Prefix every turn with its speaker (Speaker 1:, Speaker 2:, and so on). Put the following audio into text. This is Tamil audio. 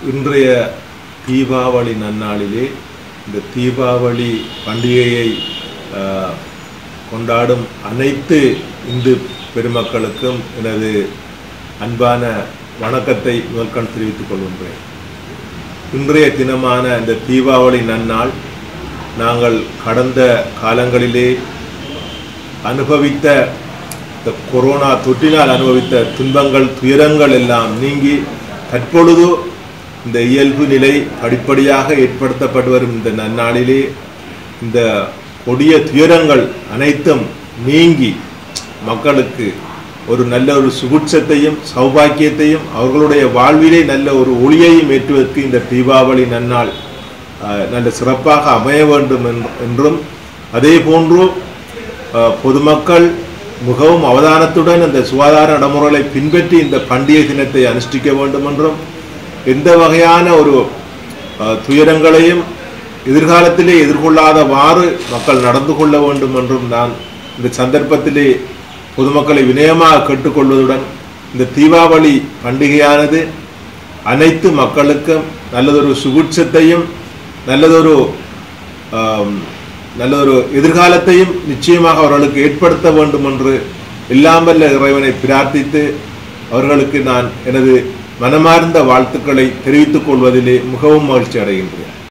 Speaker 1: இன்றைய தீபாவளி நன்னாளிலே இந்த தீபாவளி பண்டிகையை கொண்டாடும் அனைத்து இந்து பெருமக்களுக்கும் எனது அன்பான வணக்கத்தை முதற்கண் தெரிவித்துக் கொள்கின்றேன். இன்றைய தினமான இந்த தீபாவளி நன்னாள் நாங்கள் கடந்த காலங்களிலே அனுபவித்த இந்த கொரோனா தொற்றினால் அனுபவித்த துன்பங்கள் துயரங்கள் எல்லாம் நீங்கி தற்பொழுது இந்த இயல்பு நிலை படிப்படியாக ஏற்படுத்தப்பட்டு வரும் இந்த நன்னாளிலே இந்த கொடிய துயரங்கள் அனைத்தும் நீங்கி மக்களுக்கு ஒரு நல்ல ஒரு சுபிட்சத்தையும் சௌபாக்கியத்தையும் அவர்களுடைய வாழ்விலே நல்ல ஒரு ஒளியையும் ஏற்றுவதற்கு இந்த தீபாவளி நன்னாள் நல்ல சிறப்பாக அமைய வேண்டும் என்றும் அதே போன்று பொதுமக்கள் மிகவும் அவதானத்துடன் இந்த சுகாதார நடைமுறைகளை பின்பற்றி இந்த பண்டிகை தினத்தை அனுஷ்டிக்க வேண்டும் என்றும் எந்த வகையான ஒரு துயரங்களையும் எதிர்காலத்திலே எதிர்கொள்ளாதவாறு மக்கள் நடந்து கொள்ள வேண்டும் என்றும் நான் இந்த சந்தர்ப்பத்திலே பொதுமக்களை வினயமாக கேட்டுக்கொள்வதுடன் இந்த தீபாவளி பண்டிகையானது அனைத்து மக்களுக்கும் நல்லதொரு சுபிட்சத்தையும் நல்லதொரு எதிர்காலத்தையும் நிச்சயமாக அவர்களுக்கு ஏற்படுத்த வேண்டும் என்று எல்லாம் வல்ல இறைவனை பிரார்த்தித்து அவர்களுக்கு நான் எனது மனமார்ந்த வாழ்த்துக்களை தெரிவித்துக் கொள்வதிலே மிகவும் மகிழ்ச்சி அடைகின்றேன்.